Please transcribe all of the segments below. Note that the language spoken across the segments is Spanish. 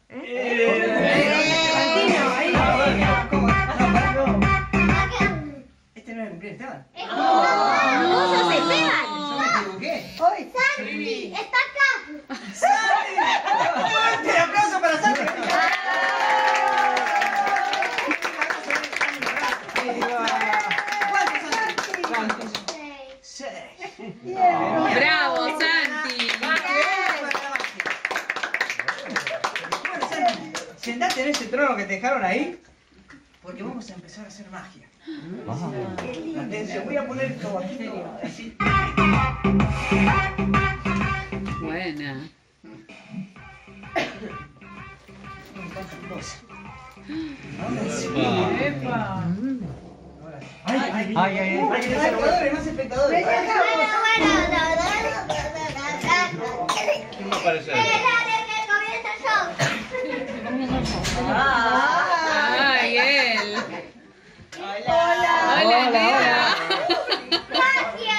Este no es el cumpleaños, Esteban. No, se pegan. Yo me equivoqué. Santi, está acá. ¡Fuerte aplauso para Santi! ¿Cuántos, Santi? 6. ¡Bravo, Santi! Bueno, Santi, sentate en ese trono que te dejaron ahí, porque vamos a empezar a hacer magia. Atención, voy a poner esto bajito, así. Buena. Más espectadores. ¿Quién va a aparecer? ¡Ay, él! Hola. ¡Hola, nena! Magia.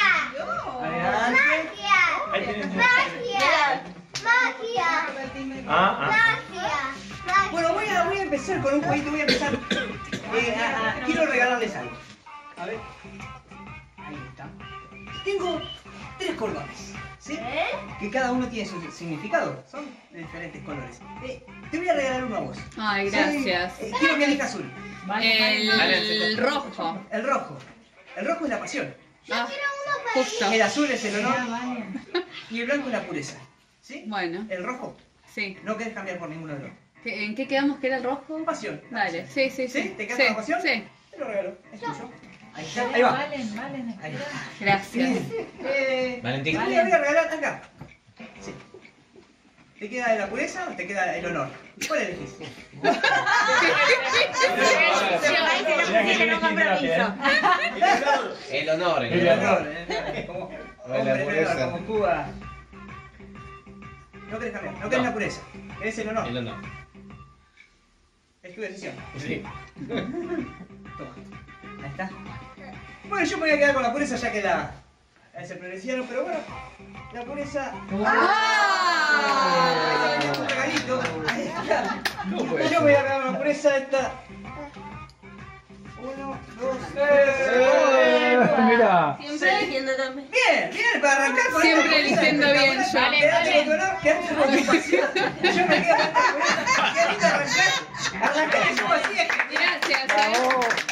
Bueno, voy a empezar con un jueguito, quiero regalarles algo. A ver. Ahí está. Tengo 3 cordones, ¿sí? Que cada uno tiene su significado, son de diferentes colores. Te voy a regalar uno a vos. Ay, gracias. Quiero que elijas uno. El rojo. El rojo. El rojo es la pasión. Ah, justo. El azul es el honor. Y el blanco es la pureza. ¿Sí? Bueno, El rojo. sí. No querés cambiar por ninguno de los dos. ¿En qué quedamos que era el rojo? Pasión. Dale, sí, sí, ¿Sí? sí. ¿Te queda la pasión? Sí. Te lo regalo. Es tuyo. Ahí está. Ahí va. Ahí está. Gracias. Valentín. Te voy a regalar acá. Sí. ¿Te queda la pureza o te queda el honor? ¿Cuál elegís? El honor, El honor. Como La hombre de pureza. honor, como Cuba. No querés cambiar. No querés la pureza. Querés el honor. El honor. Es tu decisión. Sí. Toma. Ahí está. Bueno, yo me voy a quedar con la pureza ya que la es el progresiano, pero bueno, la pureza. Es un regalito. Ahí está. Yo me voy a quedar con la pureza esta. 1, 2, 3. Mira. Siempre eligiendo también. Bien, bien, para arrancar con Siempre esta eligiendo bien yo. Quédate con tu honor, quédate con tu pasión. Yo me quedo con esta pureza. Qué lindo arrancar. Arrancar y subo así es genial. Gracias.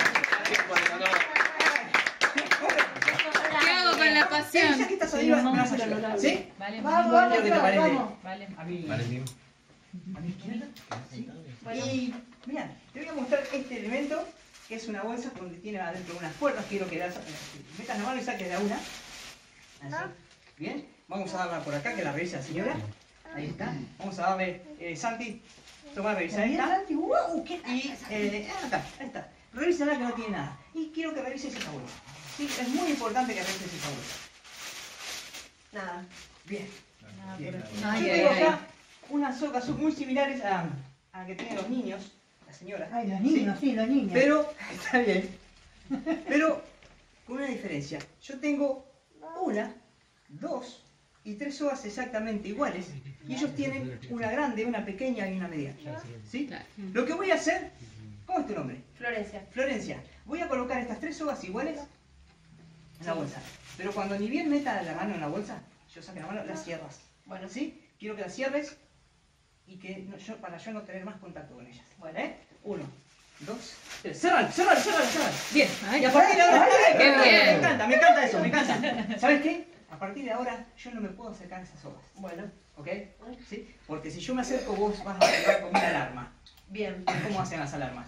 ¿Qué hago con la Ya pasión? que estás ahí, me vas a ayudar. ¿Sí? Vamos, ¿Qué te parece? Valentín. ¿A mi izquierda? ¿Sí? Y mira, te voy a mostrar este elemento que es una bolsa donde tiene adentro unas cuerdas. Quiero que metas la mano y saques de una. Así. Bien, vamos a darla por acá que la revise la señora. Ahí está. Vamos a darle, Santi, toma, revisa esta. Y acá, ahí está. Revísala que no tiene nada. Y quiero que revises esa bolsa. Sí, es muy importante que revises esa bolsa. Nada. Bien. Bien. Ay, Yo ay, tengo ay. acá unas socas muy similares a la que tienen los niños, la señora. Ay, los niños, sí, los niños. Pero, está bien. Pero, con una diferencia. Yo tengo 1, 2 y 3 sogas exactamente iguales. Y ellos tienen una grande, una pequeña y una mediana. ¿Sí? Lo que voy a hacer, ¿cómo es tu nombre? Florencia. Florencia. Voy a colocar estas 3 sogas iguales en la bolsa. Pero cuando ni bien meta la mano en la bolsa, yo saque la mano, las cierras. Bueno, ¿sí? Quiero que las cierres y que para yo no tener más contacto con ellas. Bueno, 1, 2, 3. ¡Cerran! Bien. Ay, Y a partir de ahora... qué bien. Me encanta eso, me encanta. ¿Sabes qué? A partir de ahora yo no me puedo acercar a esas sogas. Bueno, ¿Ok? ¿Sí? Porque si yo me acerco vos vas a activar como una alarma. bien. ¿Cómo hacen las alarmas?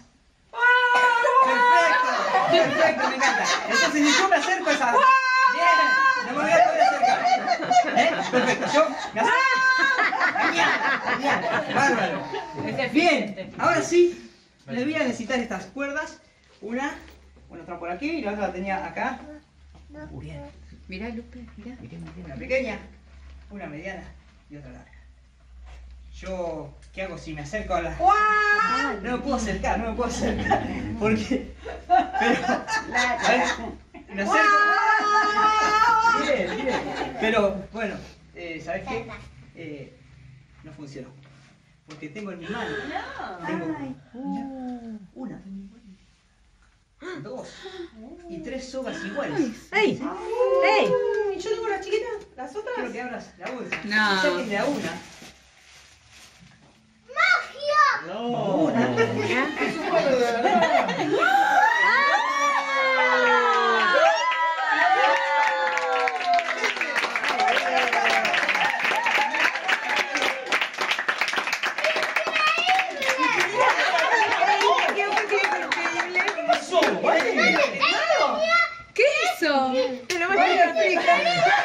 Perfecto, me encanta. Entonces si yo me acerco a esa... Bien, no me voy a poder acercar. Perfecto, yo me acerco. Genial, bárbaro. Bien, ahora sí, les voy a necesitar estas cuerdas. Una, otra por aquí y la otra la tenía acá. Bien, Mirá, Lupe, mirá. una pequeña, una mediana y otra larga. Yo, ¿qué hago si me acerco a la...? No me puedo acercar, porque... Pero, a ver, me acerco... Bien. Pero, bueno, ¿sabes qué? No funcionó. porque tengo en mi mano. Tengo una, 2 y 3 sogas iguales. ¡Ey! ¡Ey! Y yo tengo las chiquitas, las otras. Quiero que abras la bolsa. No. Y saquen de a una. No. Es un juego de verdad. ¿Qué hizo? Te lo voy a explicar.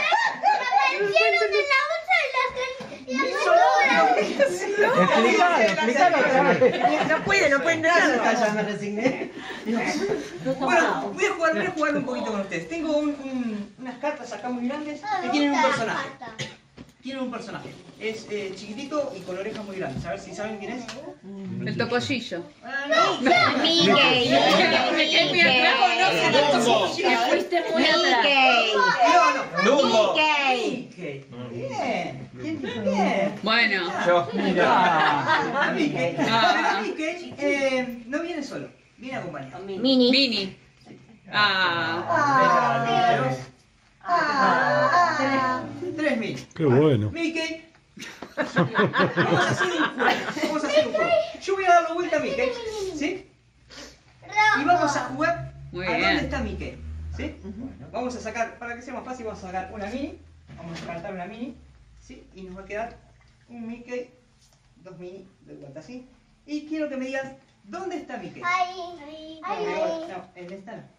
Explícalo otra vez. No puede entrar. Ya me resigné. Bueno, voy a jugar un poquito con ustedes. Tengo unas cartas acá muy grandes que tienen un personaje. Tienen un personaje. Es chiquitito y con orejas muy grandes. A ver si saben quién es. El topollillo. Mickey. Es muy atrás. Te fuiste muy atrás. No. Dumbo. Mickey. Bien. Bien. Bueno. Yo. Mickey. Pero Mickey no viene solo. Viene acompañado. Mini. Tres mil. Qué bueno. Mickey. Vamos a hacer un juego. Yo voy a darle vuelta a Mickey. ¿Sí? Y vamos a jugar Muy a bien. dónde está Mickey. ¿Sí? Vamos a sacar, para que sea más fácil, vamos a sacar una mini. Vamos a descartar una mini. ¿Sí? Y nos va a quedar un Mickey, 2 mini de vuelta, ¿sí? Y quiero que me digas, ¿dónde está Mickey? No, en esta no.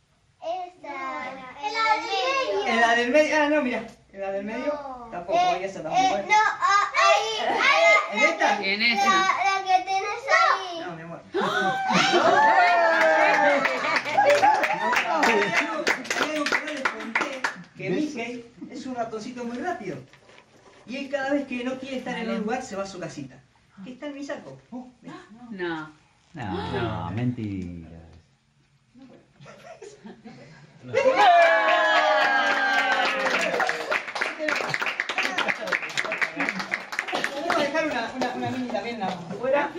En la del medio. Ah, no, mira. En la del medio tampoco. Y esa tampoco. ¿En esta? En esa. La que tenés ahí. No, mi amor. Hay algo que no les conté, que Mickey es un ratoncito muy rápido. Y él cada vez que no quiere estar en un lugar se va a su casita. ¿Qué está en mi saco? ¿Ves? No. No, mentira. Vamos a dejar una mini también afuera.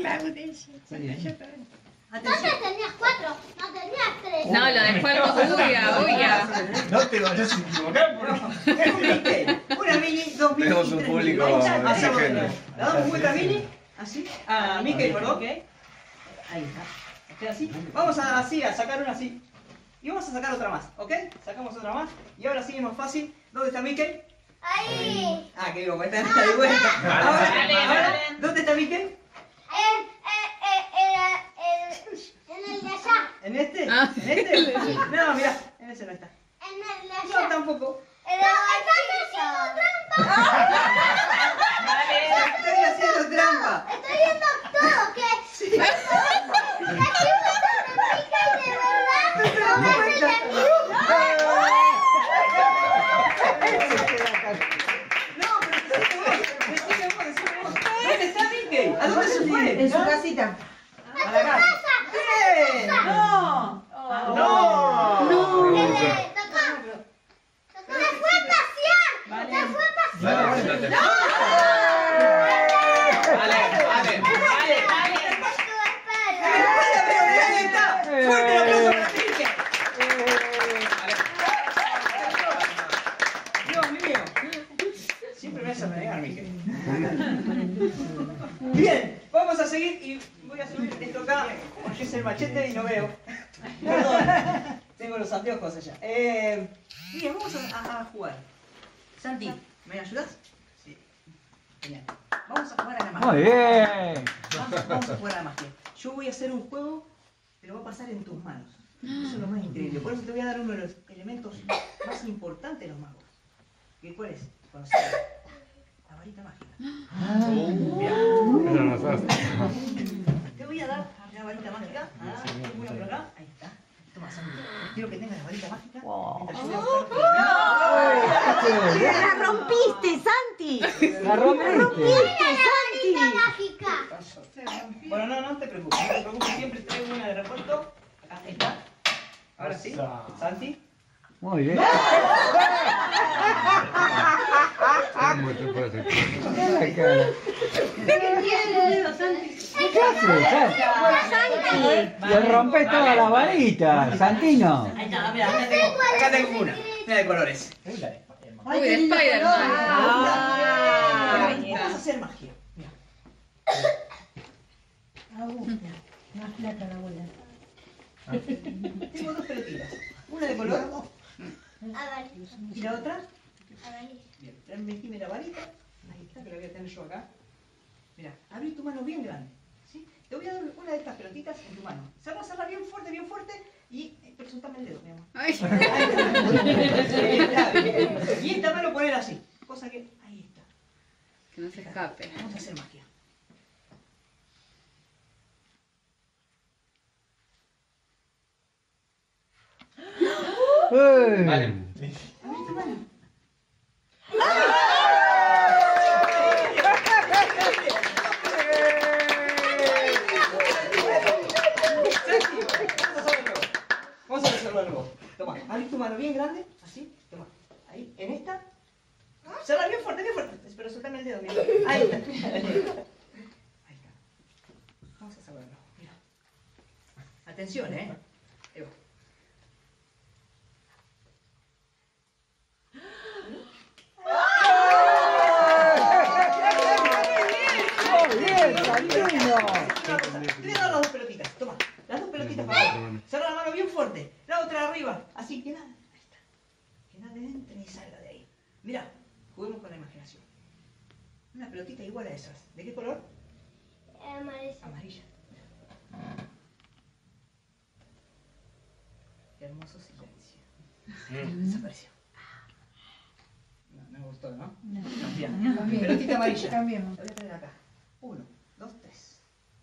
Atención. Tenías 4, no tenías 3. No, lo dejó algo. Uya. No te vayas a equivocar porque... Es un Mickey. Una mini, 2 mini. Tenemos y un 3 público mini. Hacemos exigente. otra. La damos vuelta a mini. Así. A Mickey, perdón. Ahí está. Queda así. Vamos a sacar una así. Y vamos a sacar otra más, ¿ok? Sacamos otra más. Y ahora sí es más fácil. ¿Dónde está Mickey? Ahí. Ah, que digo, pues está de vuelta. Ahora, ¿dónde está Mickey? En el de allá. ¿En este? Ah. ¿En este? No, mira, en ese no está. En el de No, allá. tampoco. ¡Estás haciendo trampa! Estoy haciendo trampa. Estoy viendo todo, ¿qué? Sí. Casi una torrepica y de verdad no me hace la No, pero decime vos. ¿Dónde está Mickey? ¿A dónde se fue? En su casita. A la casa. ¡Bien! ¡No! ¡No! ¡Se fue a pasear! ¡Se fue a pasear! Dale, siéntate. ¡Ahí está! ¡Fuerte el aplauso para Mickey! Dios mío. Siempre me hace renegar, Mickey. Bien, vamos a seguir y voy a subir esto acá porque es el machete y no veo. Perdón, tengo los anteojos allá. Bien, vamos a jugar. Santi, ¿me ayudas? Sí. Genial. Vamos a jugar a la magia. Muy bien. Vamos a jugar a la magia. Yo voy a hacer un juego, pero va a pasar en tus manos. Eso es lo más increíble. Por eso te voy a dar uno de los elementos más importantes de los magos. ¿Qué cuál es? Conocer la varita mágica. Te voy a dar la varita mágica. Una por acá. Ahí está. Toma, Santi. Quiero que tengas la varita mágica. Mientras yo voy a buscar ¡La rompiste, Santi! La rompiste. ¡Mágica! Bueno, no te preocupes, no te preocupes, siempre traigo una de repuesto. Acá está. Ahora sí, Santi. Muy bien. ¿Cómo te pasa? Mirá la cara. ¿Qué haces? Le rompes todas las varitas, Santino. Ahí está, mira, acá tengo una. Mira de colores. Uy, de Spider-Man. Vamos a hacer magia. Mira. Más plata la abuela. Tengo dos pelotitas. Una de color Amarillo. y la otra. Amarillo. Bien, metíme la varita. Ahí está, que la voy a tener yo acá. Mira, abrí tu mano bien grande. ¿Sí? Te voy a dar una de estas pelotitas en tu mano. Cerra bien fuerte y soltame el dedo, mi amor. Ay. Y esta mano poner así. Cosa que. Ahí está. Que no se escape. Vamos a hacer magia. Vale. Abrí tu mano. Vamos a hacerlo de nuevo. Toma, abrí tu mano bien grande, así, toma. Ahí, en esta. Cerra bien fuerte, pero soltame el dedo, mira. Ahí está. Ahí está. Vamos a hacerlo de nuevo, mira. Atención, Ahí va. Muy bien, Santino. Te voy a dar las dos pelotitas, toma. Las dos pelotitas para abajo. Cerra la mano bien fuerte. La otra arriba. Así que nada. Ahí está. Que nada entre y salga de ahí. Mira, juguemos con la imaginación. Una pelotita igual a esas. ¿De qué color? Amarillo. Amarilla. Qué hermoso silencio. Desapareció. No me gustó, ¿no? Cambiamos. Pelotita amarilla. Cambiemos. La voy a traer acá. 1, 2, 3.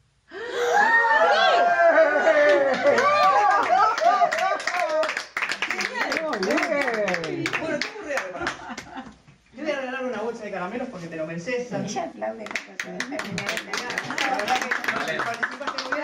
Muy bien. Bueno, tengo un regalo para vos. Te voy a regalar una bolsa de caramelos porque te lo mereces. Santi. Ella aplaude la cosa. La verdad que participaste muy bien.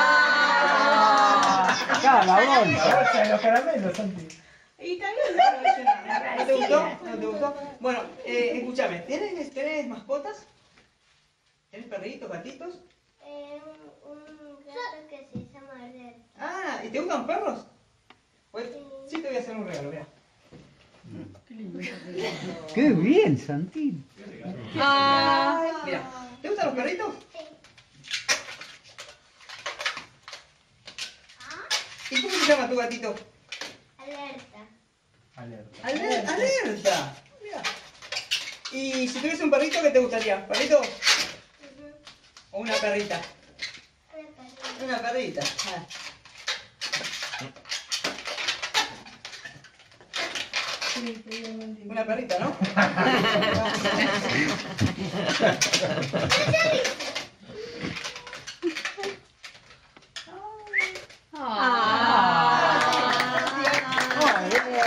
Acá, la bolsa. La bolsa de los caramelos, Santi. Y también ¿No te gustó? ¿No te gustó? Bueno, escúchame, ¿tenés mascotas? ¿Tenés perritos, gatitos? Un gato que se llama Red. Ah, ¿y te gustan perros? Pues sí te voy a hacer un regalo, mira. Qué bien, Santino. Mira, ¿te gustan los perritos? ¿Y cómo se llama tu gatito? Alerta. Alerta. ¡Alerta! Mira. ¿Y si tuviese un perrito, qué te gustaría? ¿Perrito o una perrita? Una perrita. Ah. Una perrita, ¿no? Muy bien,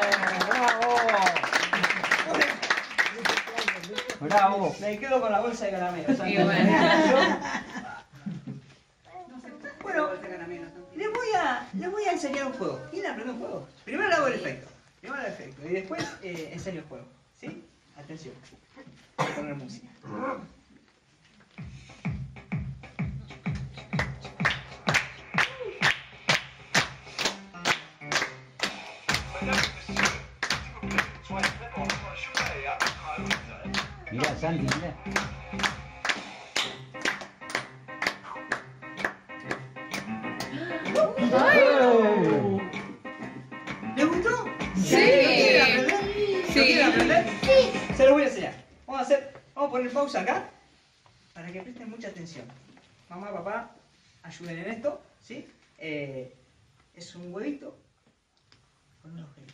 bravo. Bravo. Me quedo con la bolsa de caramelos. Y bueno. Bueno, les voy a enseñar un juego. ¿Quieren aprender un juego? Primero le hago el efecto. Y después enseño el juego. ¿Sí? Atención. Voy a poner música. Mirá, Santi, mirá. ¿Les gustó? Sí. ¿Lo quieren aprender? Sí. Se lo voy a enseñar. Vamos a poner pausa acá para que presten mucha atención. Mamá, papá, ayuden en esto, ¿sí? Es un huevito con unos pelitos.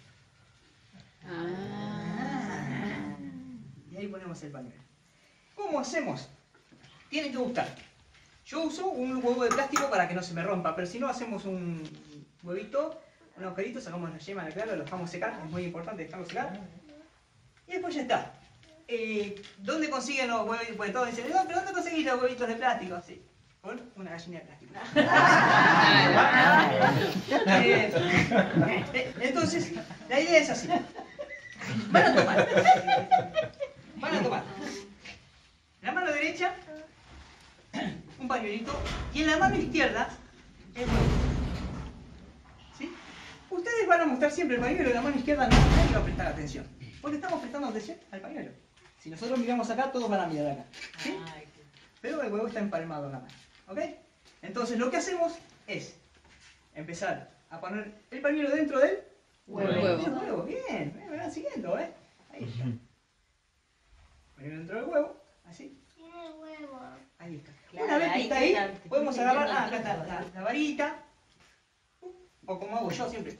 Y ahí ponemos el pañuelo. ¿Cómo hacemos? Tiene que gustar. Yo uso un huevo de plástico para que no se me rompa, pero si no hacemos un huevito, un agujerito, sacamos la yema, la clara, lo dejamos secar, es muy importante dejarlo secar. Y después ya está. ¿Dónde consiguen los huevitos? Pues todos dicen, no, pero ¿dónde conseguís los huevitos de plástico? Sí. con una gallina de plástico. Claro. Entonces, la idea es así. Van a tomar. La mano derecha, un pañuelito, y en la mano izquierda, el huevo. ¿Sí? Ustedes van a mostrar siempre el pañuelo, en la mano izquierda nadie va a prestar atención. Porque estamos prestando atención al pañuelo. Si nosotros miramos acá, todos van a mirar acá. ¿Sí? Pero el huevo está empalmado en la mano. ¿Ok? Entonces lo que hacemos es empezar a poner el pañuelo dentro del huevo. Bien, me van siguiendo, ¿eh? Ahí está. Pañuelo dentro del huevo, así. Tiene huevo. Ahí está. Claro, Una vez que ahí está ahí, está, podemos agarrar, acá está la varita, o como hago yo siempre.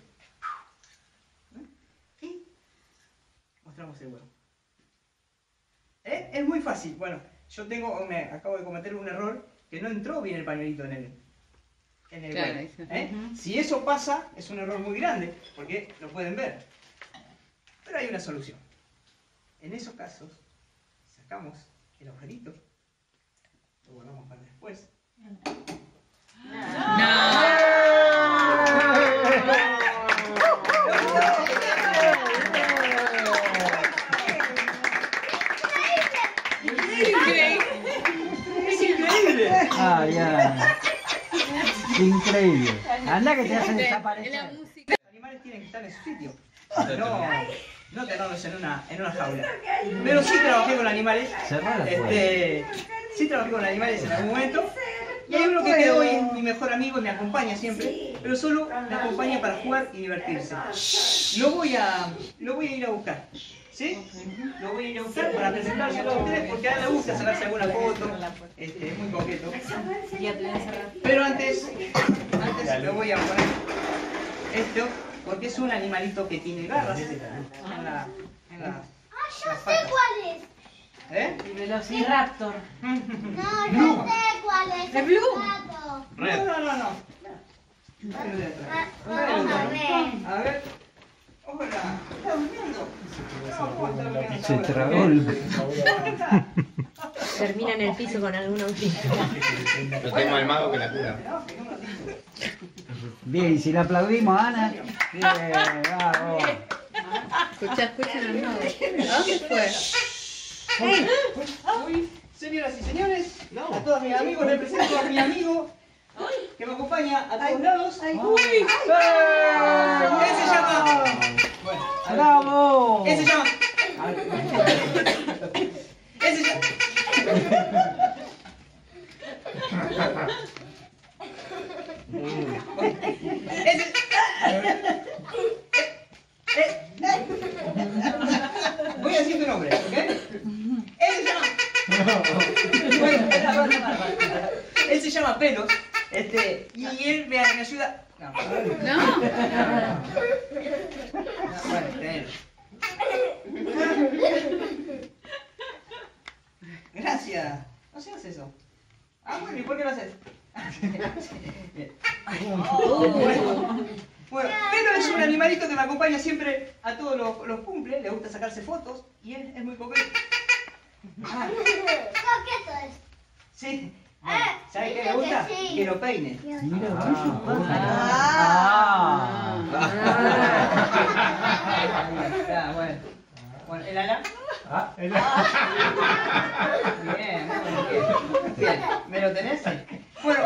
Y mostramos el huevo. Es muy fácil. Bueno, me acabo de cometer un error que no entró bien el pañuelito en el Claro, huevo. ahí Si eso pasa, es un error muy grande, porque lo pueden ver. Pero hay una solución. En esos casos, sacamos el agujerito, lo guardamos para después. ¡Es increíble! Ah, ya. Increíble. Anda que te hacen Es la desaparecer. música. Los animales tienen que estar en su sitio. No tenerlos en una jaula. Pero sí trabajé con animales. Cerrá la puerta. Sí trabajé con animales en algún momento. Y hay uno que quedó hoy, es mi mejor amigo y me acompaña siempre. Pero solo me acompaña para jugar y divertirse. Lo voy a ir a buscar. ¿Sí? Lo voy a ir a buscar para presentárselo a ustedes porque a él le gusta sacarse alguna foto. Es muy coqueto. Pero antes le voy a poner esto porque es un animalito que tiene garras en las Yo sé patas. cuál es. ¿Eh? El Velociraptor. No, yo sé cuál es. ¿De Blue? Gato. No. Vamos a ver. A ver. Hola. ¿Está durmiendo? No, ¿cómo está durmiendo Se ahora? tragó el... ¿Cómo está? Termina en el piso con algún autito. No tengo más mago que la cura. Bien, y si le aplaudimos a Ana. Bien, bravo. Escucha el mago. ¿A dónde fue? Señoras y señores, a todos mis amigos, les presento a mi amigo que me acompaña a todos lados. ¡Uy! Ese se llama. ¡Bravo! Ese se llama. Ese se llama. Voy a decir tu nombre, ¿ok? Ese se llama. Bueno, él se llama Pelos, y él me ayuda. No. No. Bueno, tenelo. Gracias. No seas eso. Ah, bueno, ¿y por qué lo haces? Bien. Bueno, Pelo es un animalito que me acompaña siempre a todos los cumples, le gusta sacarse fotos y él es muy coqueto. Ah, Coqueto es. sí. Bueno, ¿sabes qué le gusta? Sí. Que lo peine. Mira, Bueno. Bueno, ¿el ala? Ah, el- Bien, muy bien. Bien, ¿me lo tenés? Bueno.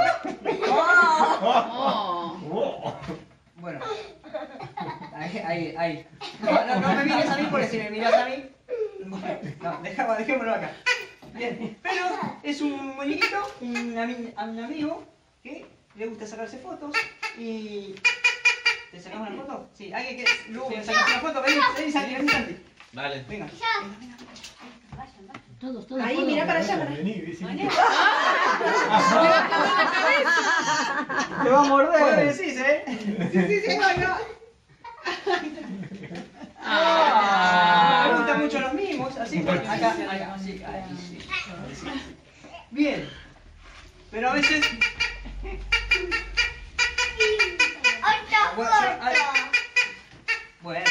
Oh. Bueno. Ahí. No me mires a mí porque si me miras a mí. No, dejémoslo acá. Bien. Pero es un muñequito, un amigo que le gusta sacarse fotos y. ¿Te sacamos una foto? Sí, alguien que. Luego me sacas una foto, vení, Santi. Dale. Venga. Todos. Ahí, mira para allá. Vení, vení. ¡Te va a ¿Cómo morder! decís, eh? Sí, no. Me gustan mucho los mimos, así que acá, sí, ahí, sí. Bien, pero a veces. Otra Bueno, puerta. Bueno.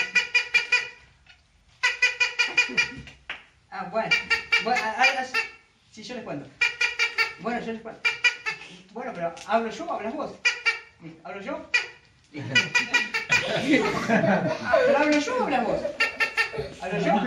Bueno, sí, yo les cuento. Bueno, yo les cuento. Bueno, pero ¿hablo yo o hablas vos? ¿Hablo yo? ¿Pero hablo yo o hablas vos? ¿Hablo yo?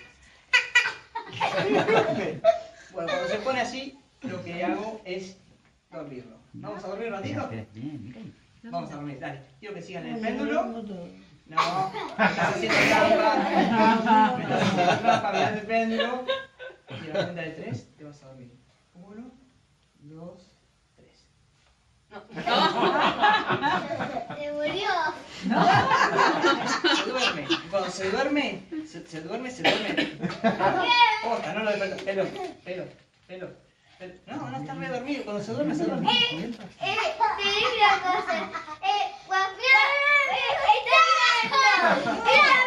Bueno, cuando se pone así, lo que hago es dormirlo. ¿Vamos a dormir un ratito? Vamos a dormir, dale. Quiero que sigan el péndulo. No, me estás haciendo trampa. Me estás haciendo trampa, mirá el péndulo. Y a la cuenta de 3 te vas a dormir. 1, 2, 3. Se murió. Se duerme. Y cuando se duerme. Posta, no lo despertas. Pelo. No, no está re dormido. Cuando se duerme, se duerme. Te digo una cosa. Está hablando.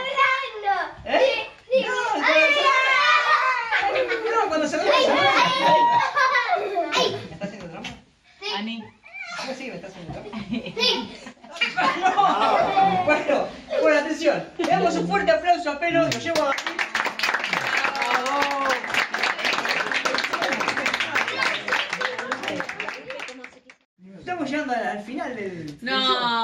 No, cuando se duerme, se duerme. ¿Me está haciendo trampa? Ani. Sí, me está haciendo trampa. Sí. No. Bueno, atención. Le damos un fuerte aplauso a Pelo. Lo llevo a dormir. Estamos llegando al final del... No.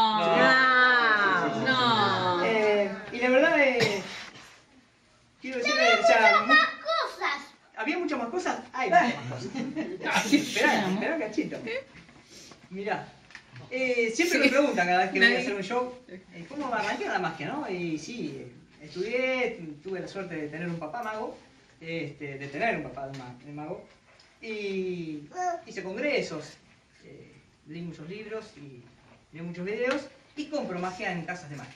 Y la verdad, quiero decirle, o sea, Más cosas. ¿había muchas más cosas? Hay muchas más cosas. Esperá, cachito. Mirá, siempre me preguntan cada vez que voy a hacer un show, ¿cómo arranqué la magia, no? Y sí, estudié, tuve la suerte de tener un papá mago, de tener un papá de mago, y hice congresos, leí muchos libros y leí muchos videos y compro magia en casas de magia.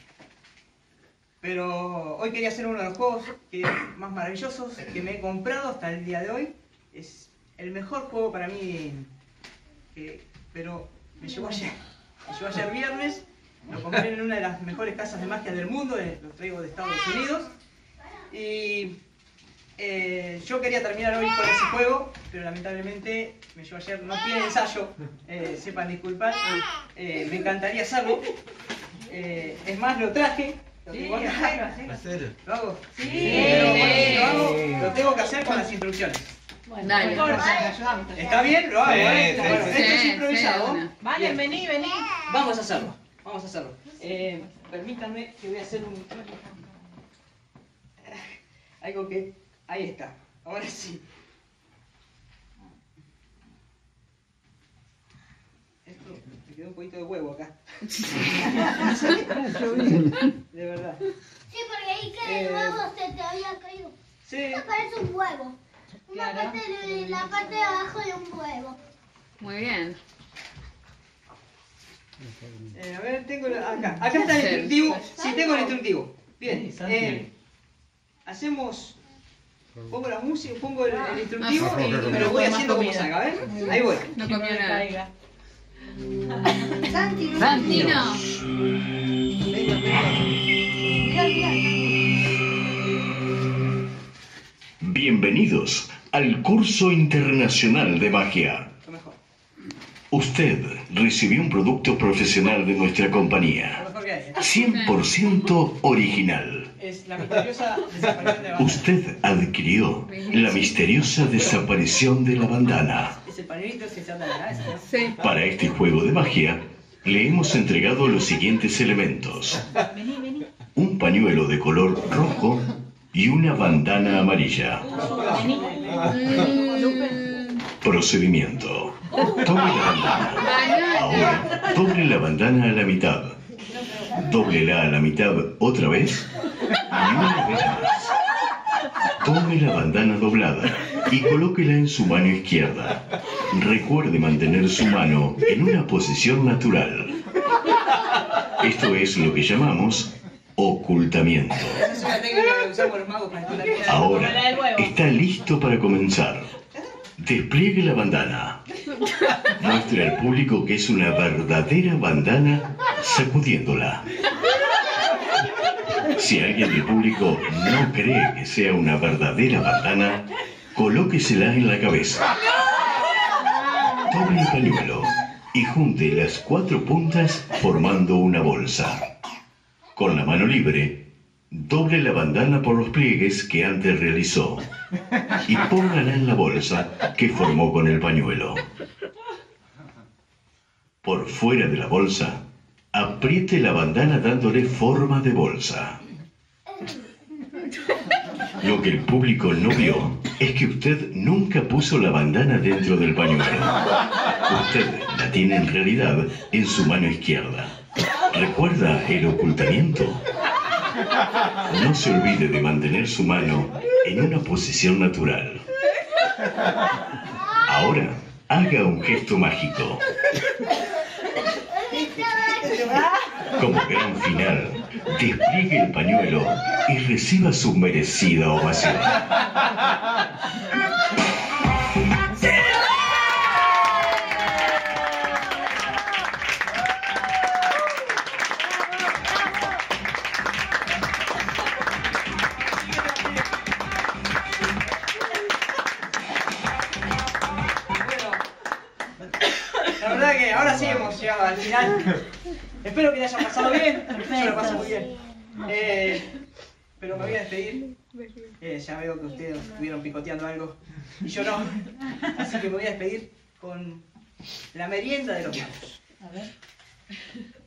Pero hoy quería hacer uno de los juegos más maravillosos que me he comprado hasta el día de hoy. Es el mejor juego para mí, pero me llegó ayer. Me llegó ayer viernes, lo compré en una de las mejores casas de magia del mundo, lo traigo de Estados Unidos. Y yo quería terminar hoy con ese juego, pero lamentablemente me llegó ayer, no tiene ensayo, sepan disculpar, me encantaría hacerlo. Es más, lo traje. ¿Lo tengo acá? ¿Lo hago? Sí. Pero bueno, si lo hago, lo tengo que hacer con las instrucciones. Dale. ¿Está bien? Lo hago, ¿eh? Sí, Bueno, sí, esto es sí, improvisado. sí, Vale, Bien. vení. Vamos a hacerlo. Permítanme que voy a hacer algo que... Ahí está. Ahora sí. Esto me quedó un poquito de huevo acá. De verdad. Sí, porque ahí que el huevo se te había caído. Sí. Esto parece un huevo. Una Claro. parte de la parte de abajo de un huevo. Muy bien. A ver, tengo acá. Acá está el instructivo. Sí, tengo el instructivo. Bien. Hacemos... Pongo la música, pongo el instructivo y me lo voy haciendo como salga, ¿ves? Ahí voy. No comió nada. Santi, no. Santi, no. Bienvenidos al curso internacional de magia. Lo mejor. Usted recibió un producto profesional de nuestra Lo compañía, mejor que hay. 100% original. Es la misteriosa desaparición de la bandana. Usted adquirió la misteriosa desaparición de la bandana. Ese pañuelito se trata de la ese, ¿no? Sí. Para este juego de magia, le hemos entregado los siguientes elementos: un pañuelo de color rojo y una bandana amarilla. Procedimiento: tome la bandana. Ahora, doble la bandana a la mitad. Dóblela a la mitad otra vez y una vez más. Tome la bandana doblada y colóquela en su mano izquierda. Recuerde mantener su mano en una posición natural. Esto es lo que llamamos ocultamiento. Esa es una técnica que usamos los magos para estudiar la vida. Ahora está listo para comenzar. Despliegue la bandana. Muestre al público que es una verdadera bandana sacudiéndola. Si alguien del público no cree que sea una verdadera bandana, colóquesela en la cabeza. Tome el pañuelo y junte las 4 puntas formando una bolsa. Con la mano libre, doble la bandana por los pliegues que antes realizó y póngala en la bolsa que formó con el pañuelo. Por fuera de la bolsa, apriete la bandana dándole forma de bolsa. Lo que el público no vio es que usted nunca puso la bandana dentro del pañuelo. Usted la tiene en realidad en su mano izquierda. ¿Recuerda el ocultamiento? No se olvide de mantener su mano en una posición natural. Ahora, haga un gesto mágico. Como gran final, despliegue el pañuelo y reciba su merecida ovación. La verdad que ahora sí hemos llegado al final. Espero que le hayan pasado bien. Yo lo pasé muy bien. Pero me voy a despedir. Ya veo que ustedes estuvieron picoteando algo y yo no. Así que me voy a despedir con la merienda de los magos. A ver.